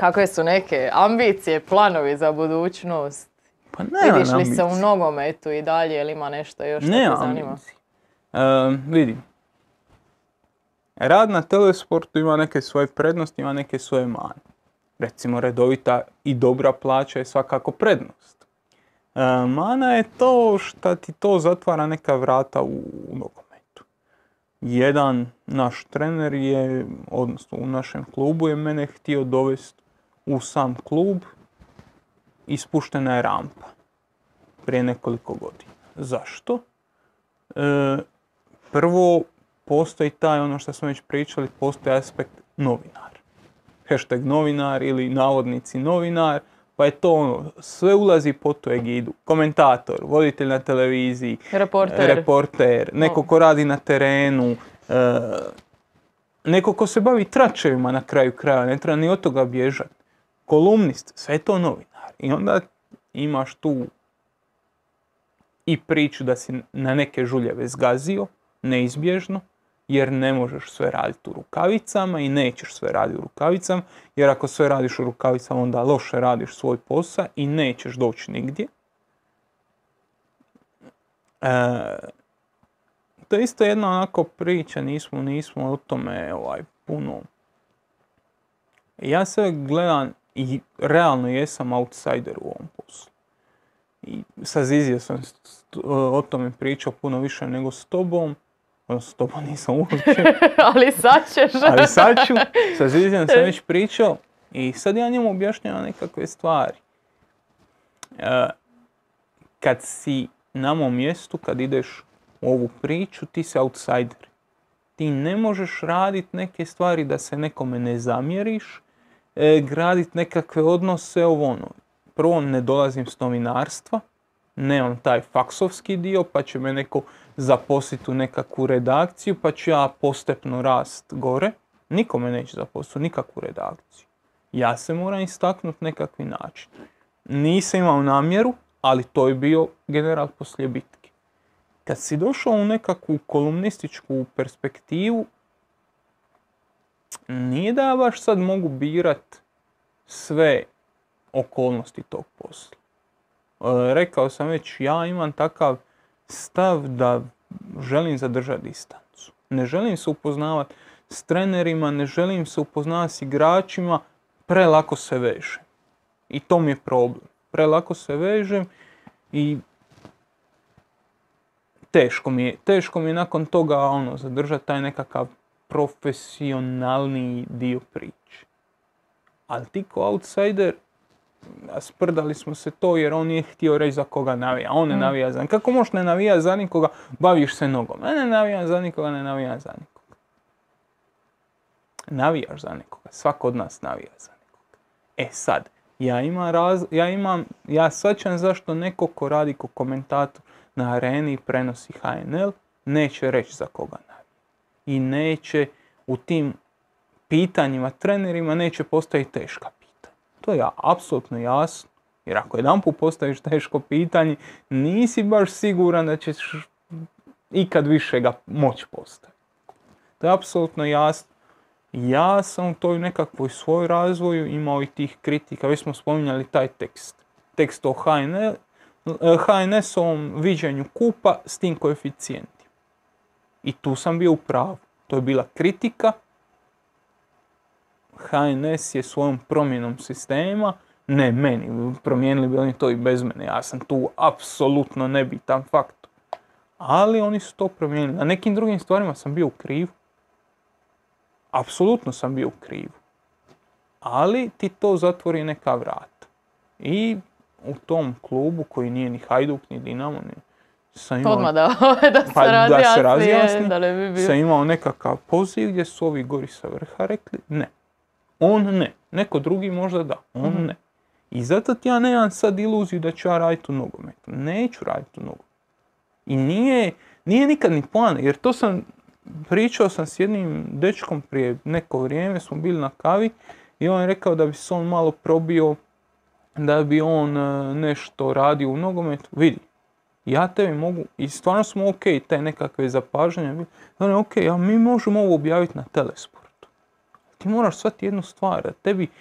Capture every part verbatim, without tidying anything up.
kakve su neke ambicije, planovi za budućnost? Pa nema Vidiš li ambicije. se u nogometu i dalje ili ima nešto još što Nema te zanima? ambicije. Uh, vidi, rad na telesportu ima neke svoje prednosti, ima neke svoje mane. Recimo, redovita i dobra plaća je svakako prednost. Uh, mana je to što ti to zatvara neka vrata u, u nogometu. Jedan naš trener je, odnosno u našem klubu je mene htio dovesti u sam klub i spuštena je rampa prije nekoliko godina. Zašto? E, prvo, postoji taj, ono što smo već pričali, postoji aspekt novinar. Hashtag novinar ili navodnici novinar, pa je to ono, sve ulazi po tu egidu. Komentator, voditelj na televiziji, Reporter. reporter neko ko radi na terenu, e, neko ko se bavi tračevima na kraju kraja, ne treba ni od toga bježati. Kolumnist, sve je to novinar. I onda imaš tu i priču da si na neke žuljeve zgazio, neizbježno, jer ne možeš sve raditi u rukavicama i nećeš sve raditi u rukavicama, jer ako sve radiš u rukavicama onda loše radiš svoj posao i nećeš doći nigdje. E, to je isto jedna onako priča, nismo, nismo o tome ovaj, puno. Ja sve gledam i realno jesam outsider u ovom poslu. I sa Zizijom sam o tome pričao puno više nego s tobom. Odnosno s tobom nisam uopće. Ali sad ćeš. Ali sad ću. Sa Zizijom sam već pričao. I sad ja njemu objašnjavam nekakve stvari. E, kad si na mom mjestu, kad ideš u ovu priču, ti si outsider. Ti ne možeš raditi neke stvari da se nekome ne zamjeriš, e, graditi nekakve odnose, ovo ono. Prvo, ne dolazim s novinarstva, nemam taj faksovski dio, pa će me neko zaposliti u nekakvu redakciju, pa ću ja postepno rast gore. Niko me neće zaposliti u nikakvu redakciju. Ja se moram istaknuti nekakvi način. Nisam imao namjeru, ali to je bio general poslije bitke. Kad si došao u nekakvu kolumnističku perspektivu, nije da ja baš sad mogu birat sve okolnosti tog posla. E, rekao sam već, ja imam takav stav da želim zadržati distancu. Ne želim se upoznavati s trenerima, ne želim se upoznavati s igračima, prelako se vežem. I to mi je problem. Prelako se vežem i teško mi je, teško mi je nakon toga ono, zadržati taj nekakav profesionalni dio priče. Ali ti ko outsider, sprdali smo se to jer on nije htio reći za koga navija. On ne mm. navija za nikoga. Kako možeš ne navija za nikoga, baviš se nogom? Ne, ne navijam za nikoga, ne navijam za nikoga. Navijaš za nekoga. Svako od nas navija za nekoga. E sad, ja imam, raz, ja imam, ja shvaćam zašto neko ko radi ko komentator na areni i prenosi H N L, neće reći za koga navija. I neće u tim pitanjima, trenerima, neće postaviti teška pitanja. To je apsolutno jasno. Jer ako jedanput postaviš teško pitanje, nisi baš siguran da ćeš ikad više ga moći postaviti. To je apsolutno jasno. Ja sam u toj nekakvoj svoj razvoju imao i tih kritika. Već smo spominjali taj tekst. Tekst o H N L, H N S-ovom viđenju kupa s tim koeficijentima. I tu sam bio u pravu. To je bila kritika. H N S je svojom promjenom sistema, ne meni, promijenili bi oni to i bez mene, ja sam tu apsolutno nebitan faktor. Ali oni su to promijenili. Na nekim drugim stvarima sam bio u krivu. Apsolutno sam bio u krivu. Ali ti to zatvori neka vrata. I u tom klubu koji nije ni Hajduk, ni Dinamo, ni... Sam imao, odmah da, da se pa, razjasni, da se razjasni, da ne bi bio. sam imao nekakav poziv gdje su ovi gori sa vrha rekli ne. On ne. Neko drugi možda da. On mm-hmm. ne. I zato ti ja nemam sad iluziju da ću ja raditi u nogometu. Neću raditi u nogometu. I nije, nije nikad ni plan, jer to sam, pričao sam s jednim dečkom prije neko vrijeme, smo bili na kavi i on je rekao da bi se on malo probio, da bi on nešto radio u nogometu. Vidi, ja tebi mogu, i stvarno smo ok, te nekakve zapažanja, on je ok, a mi možemo ovo objaviti na Telesportu. Ti moraš shvatiti jednu stvar, da tebi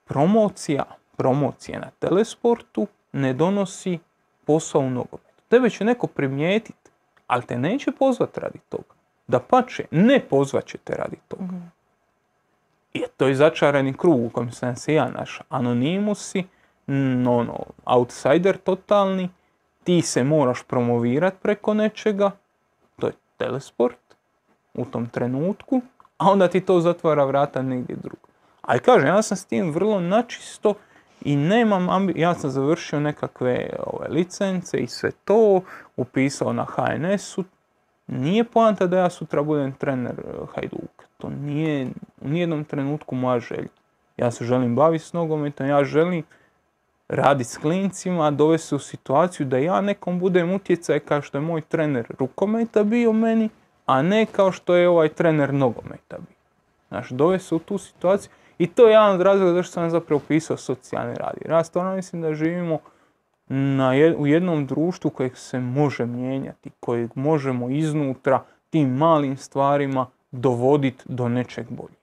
promocija, promocija na telesportu ne donosi posao u nogometu. Tebe će neko primijetiti, ali te neće pozvat radi toga. Dapače, ne pozvat će te radi toga. Mm. I to je začarani krug u kojem sam se ja našao. Anonimusi, no, ono, outsider totalni, ti se moraš promovirati preko nečega, to je telesport u tom trenutku, a onda ti to zatvara vrata negdje drugo. Ali kažem, ja sam s tim vrlo načisto i nemam ambi... ja sam završio nekakve ove, licence i sve to, upisao na ha en es-u. Nije poanta da ja sutra budem trener Hajduka. To nije u nijednom trenutku moja želja. Ja se želim baviti s nogometom, ja želim raditi s klincima, dovesti se u situaciju da ja nekom budem utjecaj kao što je moj trener rukometa bio meni, a ne kao što je ovaj trener nogometa bio. Znači, dovesti se u tu situaciju i to je jedan od razloga zašto sam zapravo pisao socijalni rad. Jer ja stvarno mislim da živimo na jed, u jednom društvu kojeg se može mijenjati, kojeg možemo iznutra tim malim stvarima dovoditi do nečeg boljeg.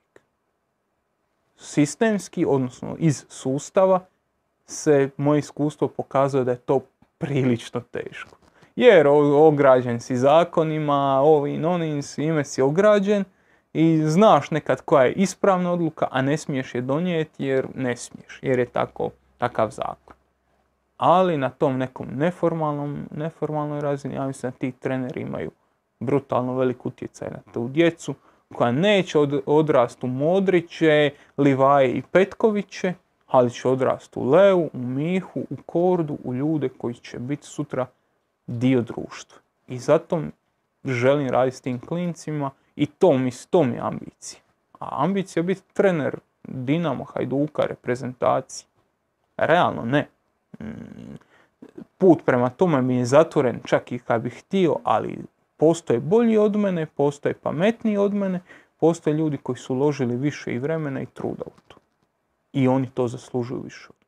Sistemski, odnosno iz sustava, se moje iskustvo pokazuje da je to prilično teško. Jer ograđen si zakonima, ovim, onim, svime si ograđen i znaš nekad koja je ispravna odluka, a ne smiješ je donijeti jer ne smiješ, jer je tako, takav zakon. Ali na tom nekom neformalnom, neformalnoj razini, ja mislim da ti treneri imaju brutalno velik utjecaj na tu djecu, koja neće od, odrasti u Modriće, Livaje i Petkoviće, ali će odrasti u Leu, u Mihu, u Kordu, u ljude koji će biti sutra dio društva. I zato želim raditi s tim klincima i to mi, to mi je ambicija. A ambicija je biti trener Dinamo, Hajduka, reprezentacije. Realno ne. Put prema tome mi je zatvoren čak i kad bih htio, ali postoje bolji od mene, postoje pametniji od mene, postoje ljudi koji su uložili više i vremena i truda u to. I oni to zaslužuju više.